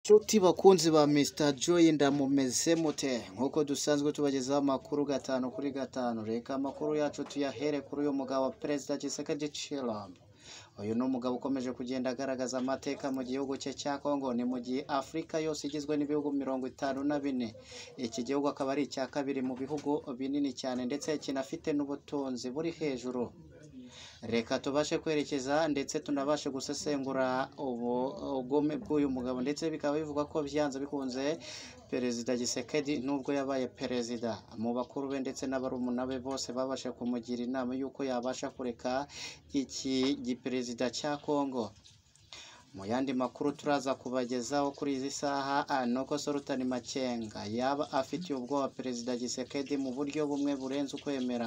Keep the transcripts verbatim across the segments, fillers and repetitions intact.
Nshuti bakunzi ba mister Joy ndamumeze mute nkuko dusanzwe tubagezaho amakuru gatanu kuri gatanu. Reka amakuru yacu tuyahere kuri uyu mugabo wa Perezida Tshisekedi Tshilombo. Uyu ni umugabo ukomeje kugenda agaragaza amateka mu gihugu cye cya Kongo. Ni mu gihe Afurika yose igizwe n'ibihugu mirongo itanu na bine. Iki gihugu akaba ari icya kabiri mu bihugu binini cyane ndetse kinafite n'ubutunzi buri hejuru. Reka tubashe kwerekeza ndetse tunabashe gusesengura ubugome bw'uyu mugabo, ndetse bikaba bivuga ko byanze bikunze Perezida Tshisekedi nubwo yabaye perezida, mu bakuru be ndetse n'abarumuna be bose babashe kumugira inama y'uko yabasha kureka iki giperezida cya Kongo. Mu yandi makuru turaza kubagezaho kuri izi saha nuko Sultan Makenga yaba afitiye ubwoba Perezida Tshisekedi mu buryo bumwe burenze ukwemera.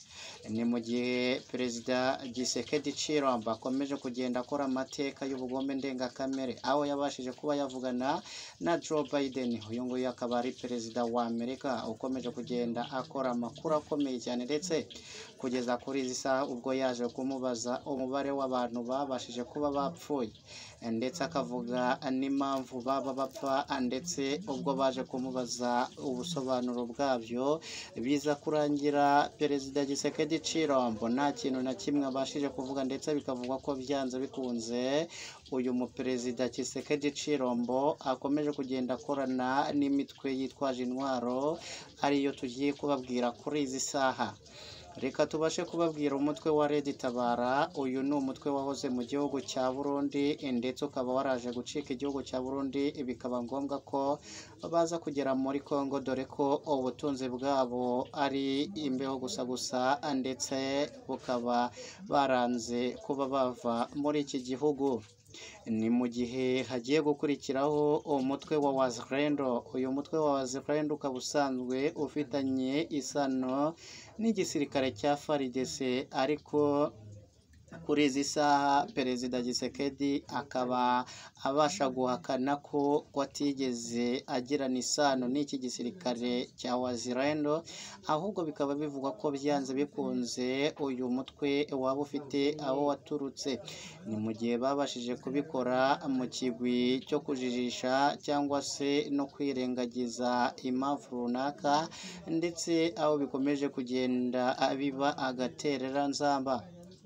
Ni mu gihe Perezida Tshisekedi Tshilombo akomeje kugenda akora amateka y'ubugome ndengakamere, aho yabashije kuba yavugana na Joe Biden. Uyu nguyu akaba ari perezida wa Amerika ukomeje kugenda akora amakuru akomeye cyane, ndetse kugeza kuri izi saha ubwo yaje kumubaza umubare w'abantu babashije kuba bapfuye, ndetse akavuga n'impamvu baba bapfa, ndetse ubwo baje kumubaza ubusobanuro bwabyo biza kurangira Perezida Tshisekedi Tshilombo nta kintu na kimwe abashije kuvuga, ndetse bikavugwa ko byanze bikunze uyu muperezida Tshisekedi Tshilombo akomeje kugenda akorana n'imitwe yitwaje intwaro, ariyo tugiye kubabwira kuri izi saha. Reka tubashe kubabwira umutwe wa Red Tabara. Uyu ni umutwe wahoze mu gihugu cya Burundi, ndetse ukaba waraje gucika igihugu cya Burundi, bikaba ngombwa ko baza kugera muri Kongo, dore ko ubutunzi bwabo ari imbeho gusa gusa, ndetse bukaba baranze kuba bava muri iki gihugu. Ni mu gihe hagiye gukurikiraho umutwe wa Wazalendo. Uyu mutwe wa Wazalendo ukaba usanzwe ufitanye isano n'igisirikare cya F A R D C, ariko kuri izi saha Perezida Tshisekedi akaba abasha guhakana ko atigeze agirana isano n'iki gisirikare cya Wazalendo, ahubwo bikaba bivugwa ko byanze bikunze uyu mutwe waba ufite aho waturutse. Ni mu gihe babashije kubikora mu kigwi cyo kujijisha cyangwa se no kwirengagiza impamvu runaka, ndetse aho bikomeje kugenda biba agaterera nzamba.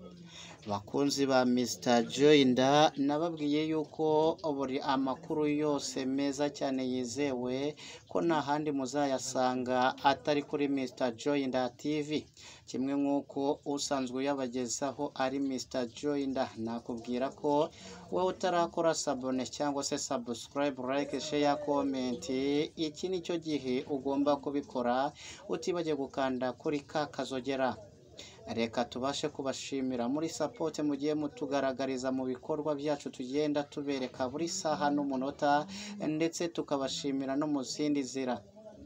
Bakunzi ba mister Joy nababwiye yuko buri amakuru yose meza cyane yizewe ko nta handi muzayasanga atari kuri mister Joy T V, kimwe nk'uko usanzwe uyabagezaho ari mister Joy. Nakubwira ko wowe utarakora sabone cyangwa se subscribe, like, share, comment, iki ni cyo gihe ugomba kubikora, utibagiye gukanda kuri ka kazogera. Reka tubashe kubashimira muri support mugiye mutugaragariza mu bikorwa byacu tugenda tubereka buri saha n'umunota, ndetse tukabashimira no mu zindi zira.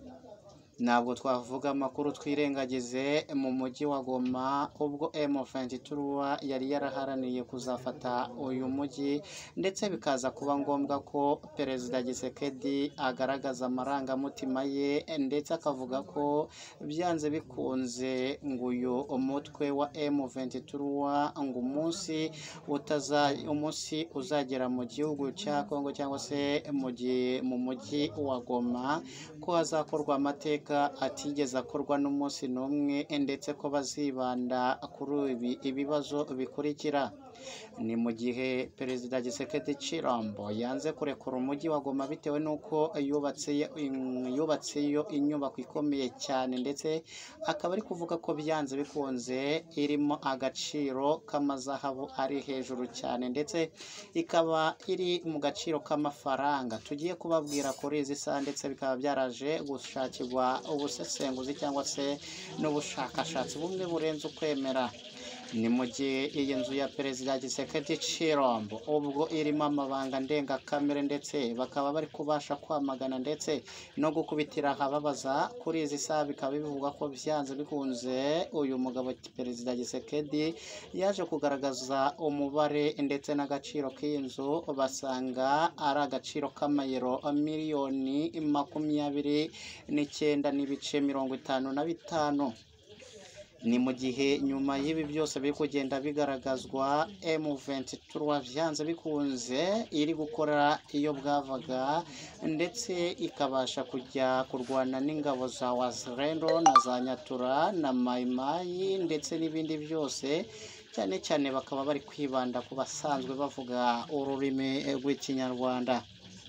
Ntabwo twavuga amakuru twirengagize mu mujyi wa Goma, ubwo M vingt-trois yari yaraharaniye kuzafata uyu mujyi, ndetse bikaza kuba ngombwa ko Perezida Tshisekedi agaragaza amarangamutima ye, ndetse akavuga ko byanze bikunze ngo uyu umutwe wa M vingt-trois ngo umunsi utaza umunsi uzagera mu gihugu cya Kongo cyangwa se mu mujyi wa Goma, ko hazakorwa amateka atigeze akorwa n'umunsi n'umwe, ndetse ko bazibanda kuri ibi ibibazo bikurikira. Ni mu gihe Perezida Tshisekedi Tshilombo yanze kurekura umujyi wa Goma bitewe n'uko yubatse yubatseyo inyubako ikomeye cyane, ndetse akaba ari kuvuga ko byanze bikunze irimo agaciro k'amazahabu ari hejuru cyane, ndetse ikaba iri mu gaciro k'amafaranga tugiye kubabwira kuri izi saha, ndetse bikaba byaraje gushakirwa ubusesenguzi cyangwa se n'ubushakashatsi bumwe burenze ukwemera. Ni mu gihe iyi nzu ya Perezida Tshisekedi Tshilombo ubwo irimo amabanga ndengakamere, ndetse bakaba bari kubasha kwamagana ndetse no gukubitira ahababaza kuri izi saha, bikaba bivugwa ko byanze bikunze uyu mugabo Perezida Tshisekedi yaje kugaragaza umubare ndetse n'agaciro k'iyi nzu, basanga ari agaciro k'amayero miliyoni makumyabiri n'icyenda n'ibice mirongo itanu na bitanu. ni mu gihe nyuma y'ibi byose biri kugenda bigaragazwa M twenty-three byanze bikunze iri gukora iyo bwavaga ndetse ikabasha kujya kurwana n'ingabo za Wazalendo na za Nyatura na Mai Mai ndetse n'ibindi byose, cyane cyane bakaba bari kwibanda ku basanzwe bavuga ururimi rw'ikinyarwanda.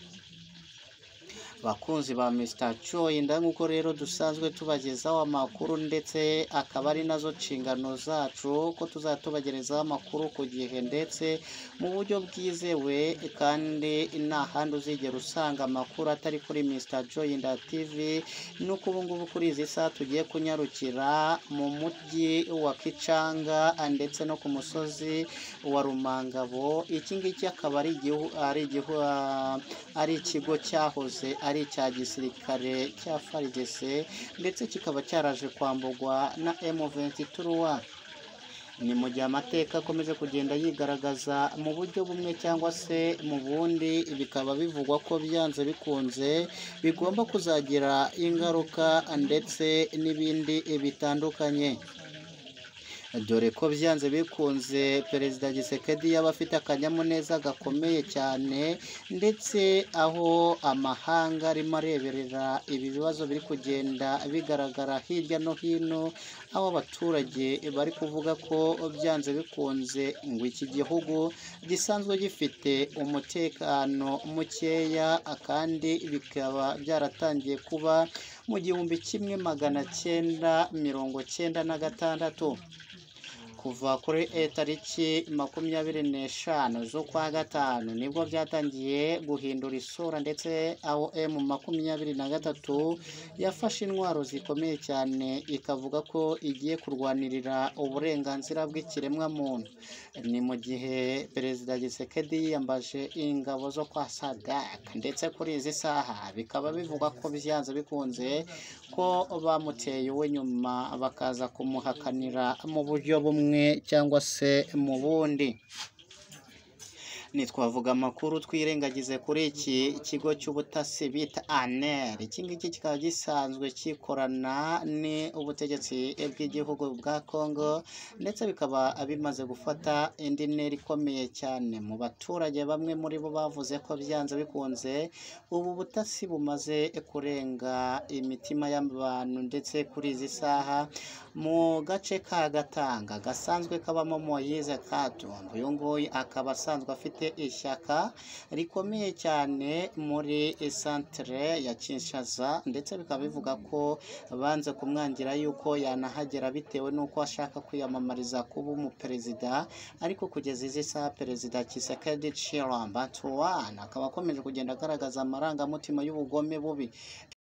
Bakunzi ba Mister Joy nk'uko rero dusanzwe tubagezaho amakuru ndetse akaba ari nazo nshingano zacu ko tuzatubagerezaho amakuru ku gihe ndetse mu buryo bwizewe, kandi nta handi uzigera usanga amakuru atari kuri Mister Joy T V. nuko ubu ngubu kuri izi saha tugiye kunyarukira mu mujyi wa Kicanga ndetse no ku musozi wa Rumangabo. Iki ngiki akaba ari igihu ari igihu ari ikigo cyahoze ari icya gisirikare cya F A R D C ndetse kikaba cyaraje kwambugwa na M twenty-three. Ni mu gihe amateka akomeje kugenda yigaragaza mu buryo bumwe cyangwa se mu bundi, bikaba bivugwa ko byanze bikunze bigomba kuzagira ingaruka ndetse n'ibindi bitandukanye, dore ko byanze bikunze Perezida Tshisekedi yaba afite akanyamuneza gakomeye cyane, ndetse aho amahanga arimo areberera ibi bibazo biri kugenda bigaragara hirya no hino, aho abaturage bari kuvuga ko byanze bikunze ngo iki gihugu gisanzwe gifite umutekano mukeya, kandi bikaba byaratangiye kuba mu gihumbi kimwe magana cyenda mirongo cyenda na gatandatu. Kuva kuri tariki makumyabiri n'eshanu z'ukwa gatanu nibwo byatangiye guhindura isura, ndetse aho M makumyabiri na gatatu yafashe intwaro zikomeye cyane ikavuga ko igiye kurwanirira uburenganzira bw'ikiremwa muntu. Ni mu gihe Perezida Tshisekedi yiyambaje ingabo zo kwa SADC, ndetse kuri izi saha bikaba bivugwa ko byanze bikunze ko bamuteye uwe nyuma bakaza kumuhakanira mu buryo bumwe cyangwa se mu bundi. Nitwavuga amakuru twirengagize kuri iki kigo cy'ubutasi bita A N R. Iki ngiki kikaba gisanzwe kikorana ni ubutegetsi bw'igihugu bwa Congo, ndetse bikaba bimaze gufata indi ntera ikomeye cyane mu baturage. Bamwe muri bo bavuze ko byanze bikunze ubu butasi bumaze kurenga imitima y'abantu, ndetse kuri izi saha mu gace ka Gatanga gasanzwe kabamo Moise Katumbi. Uyu nguyu akaba asanzwe afite ishyaka rikomeye cyane muri centre ya Kinshasa, ndetse bikaba bivuga ko banze kumwangira yuko yanahagera bitewe n'uko ashaka kwiyamamariza kuba umuperezida, ariko kugeza izi saha Perezida Tshisekedi Tshilombo akaba akomeje kugenda agaragaza amarangamutima y'ubugome bubi.